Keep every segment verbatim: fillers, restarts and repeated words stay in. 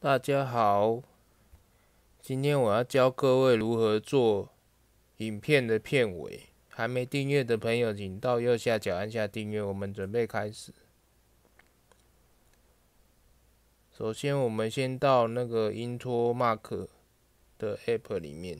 大家好，今天我要教各位如何做影片的片尾。还没订阅的朋友，请到右下角按下订阅。我们准备开始。首先，我们先到那个 Intromark 的 App 里面。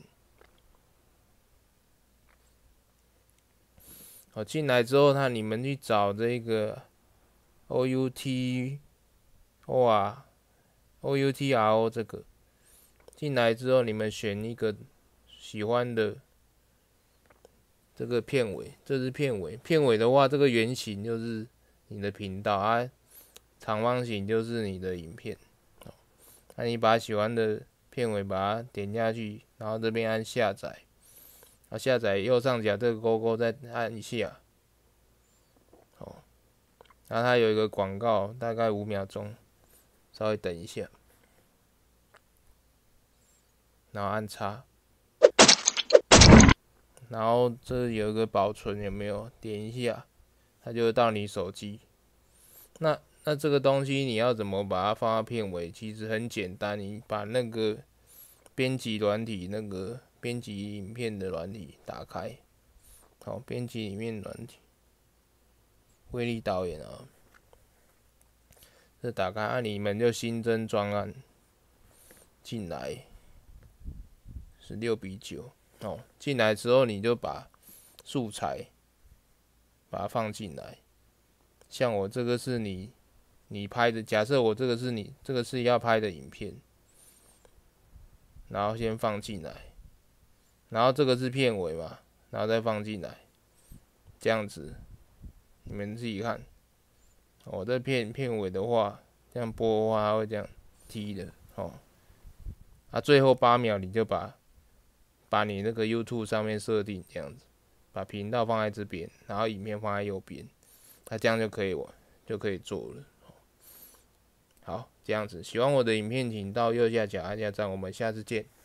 好，进来之后，那你们去找这个 O U T O R O U T R O 这个。进来之后，你们选一个喜欢的这个片尾，这是片尾。片尾的话，这个圆形就是你的频道啊，长方形就是你的影片。那你把喜欢的片尾把它点下去，然后这边按下载。啊，下载右上角这个勾勾再按一下。哦，然后它有一个广告，大概五秒钟，稍微等一下，然后按叉。然后这有一个保存，有没有？点一下，它就会到你手机。那那这个东西你要怎么把它放到片尾？其实很简单，你把那个编辑软体，那个编辑影片的软体打开。好，编辑里面软体，威力导演啊，这打开，啊，你们就新增专案进来，是六比九。哦，进来之后你就把素材把它放进来，像我这个是你你拍的，假设我这个是你这个是要拍的影片，然后先放进来，然后这个是片尾嘛，然后再放进来，这样子你们自己看。我这片片尾的话，这样播的话它会这样踢的哦。啊，最后八秒你就把把你那个 YouTube 上面设定这样子，把频道放在这边，然后影片放在右边，那这样就可以我就可以做了。好，这样子，喜欢我的影片请到右下角按下赞，我们下次见。